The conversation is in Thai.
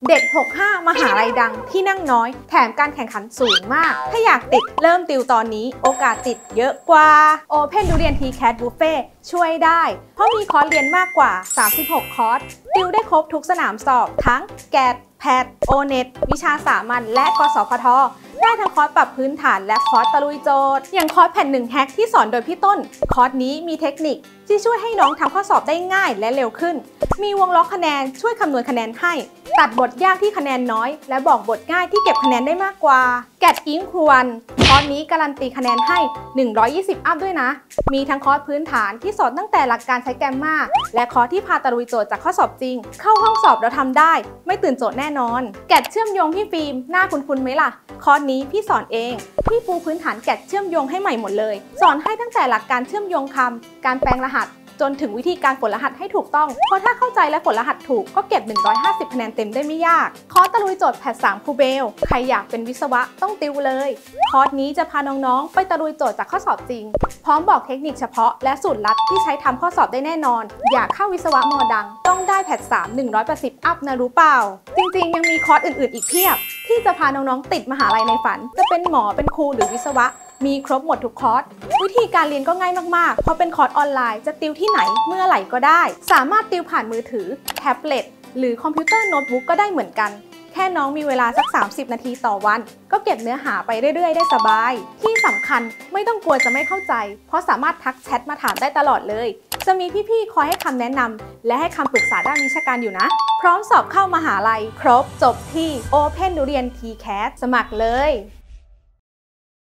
เด็ก65มหาลัยดังที่นั่งน้อยแถมการแข่งขันสูงมากถ้าอยากติดเริ่มติวตอนนี้โอกาสติดเยอะกว่า Open Durian TCAT Buffet ช่วยได้เพราะมีคอร์สเรียนมากกว่า36คอร์สติวได้ครบทุกสนามสอบทั้งแกดแพทโอเน็ตวิชาสามัญและกสพทได้ทั้งคอร์สปรับพื้นฐานและคอร์สตะลุยโจทย์อย่างคอร์สแผ่น1แฮกที่สอนโดยพี่ต้นคอร์สนี้มีเทคนิคที่ช่วยให้น้องทำข้อสอบได้ง่ายและเร็วขึ้นมีวงล็อกคะแนนช่วยคำนวณคะแนนให้ตัดบทยากที่คะแนนน้อยและบอกบทง่ายที่เก็บคะแนนได้มากกว่าแกดอิงควนคอร์สนี้การันตีคะแนนให้120อัพด้วยนะมีทั้งคอร์สพื้นฐานที่สอนตั้งแต่หลักการใช้แกมมาและคอร์สที่พาตะลุยโจทย์จากข้อสอบจริงเข้าห้องสอบแล้วทำได้ไม่ตื่นโจทย์แน่นอนแกดเชื่อมโยงพี่ฟิล์มหน้าคุ้นๆไหมล่ะคอร์สนี้พี่สอนเองพี่ปูพื้นฐานแกดเชื่อมโยงให้ใหม่หมดเลยสอนให้ตั้งแต่หลักการเชื่อมโยงคำการแปลงรหัสจนถึงวิธีการฝนรหัสให้ถูกต้องเพราะถ้าเข้าใจและฝนรหัสถูกก็เก็บ150คะแนนเต็มได้ไม่ยากคอร์สตะลุยโจทย์แพท3ครูเบลใครอยากเป็นวิศวะต้องติวเลยคอร์สนี้จะพาน้องๆไปตะลุยโจทย์จากข้อสอบจริงพร้อมบอกเทคนิคเฉพาะและสูตรลัดที่ใช้ทำข้อสอบได้แน่นอนอยากเข้าวิศวะมอดังต้องได้แพท3 180อัพนะรู้เปล่าจริงๆยังมีคอร์สอื่นๆอีกเพียบที่จะพาน้องๆติดมหาลัยในฝันจะเป็นหมอเป็นครูหรือวิศวะมีครบหมดทุกคอร์สวิธีการเรียนก็ง่ายมากๆเพราะเป็นคอร์สออนไลน์จะติวที่ไหนเมื่อไหร่ก็ได้สามารถติวผ่านมือถือแท็บเล็ตหรือคอมพิวเตอร์โน้ตบุ๊กก็ได้เหมือนกันแค่น้องมีเวลาสัก30นาทีต่อวันก็เก็บเนื้อหาไปเรื่อยๆได้สบายที่สำคัญไม่ต้องกลัวจะไม่เข้าใจเพราะสามารถทักแชทมาถามได้ตลอดเลยจะมีพี่ๆคอยให้คำแนะนำและให้คำปรึกษาด้านวิชาการอยู่นะพร้อมสอบเข้ามหาลัยครบจบที่ Open Durian TCAT สมัครเลย